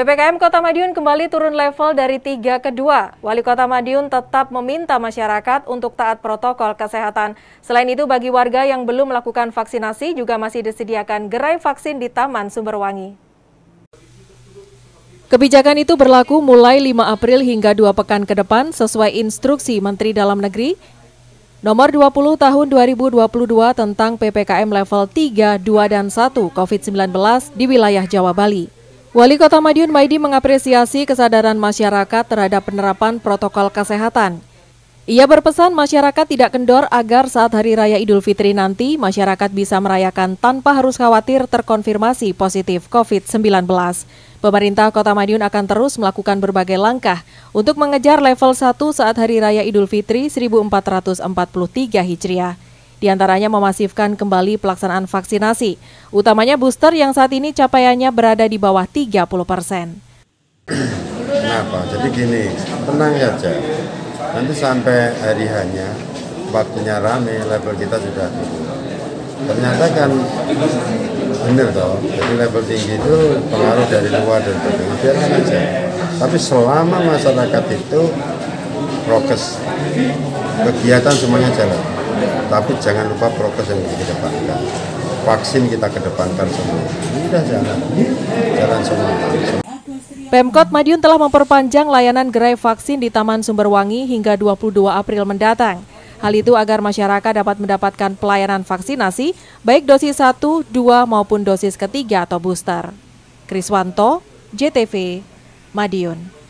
PPKM Kota Madiun kembali turun level dari 3 ke 2. Wali Kota Madiun tetap meminta masyarakat untuk taat protokol kesehatan. Selain itu, bagi warga yang belum melakukan vaksinasi juga masih disediakan gerai vaksin di Taman Sumberwangi. Kebijakan itu berlaku mulai 5 April hingga 2 pekan ke depan sesuai instruksi Menteri Dalam Negeri Nomor 20 Tahun 2022 tentang PPKM level 3, 2, dan 1 COVID-19 di wilayah Jawa Bali. Wali Kota Madiun Maidi mengapresiasi kesadaran masyarakat terhadap penerapan protokol kesehatan. Ia berpesan masyarakat tidak kendor agar saat Hari Raya Idul Fitri nanti masyarakat bisa merayakan tanpa harus khawatir terkonfirmasi positif COVID-19. Pemerintah Kota Madiun akan terus melakukan berbagai langkah untuk mengejar level 1 saat Hari Raya Idul Fitri 1443 Hijriah. Di antaranya memasifkan kembali pelaksanaan vaksinasi, utamanya booster yang saat ini capaiannya berada di bawah 30%. Kenapa? Jadi gini, tenang saja. Nanti sampai hari hanya, waktunya rame, level kita sudah turun. Ternyata kan benar toh, jadi level tinggi itu pengaruh dari luar dan sebagainya, biarkan aja. Tapi selama masyarakat itu prokes, kegiatan semuanya jalan. Tapi jangan lupa prokes yang dikedepankan. Vaksin kita kedepankan semua. Sudah jalan semua. Pemkot Madiun telah memperpanjang layanan gerai vaksin di Taman Sumberwangi hingga 22 April mendatang. Hal itu agar masyarakat dapat mendapatkan pelayanan vaksinasi, baik dosis 1, 2, maupun dosis ketiga atau booster. Kriswanto, JTV, Madiun.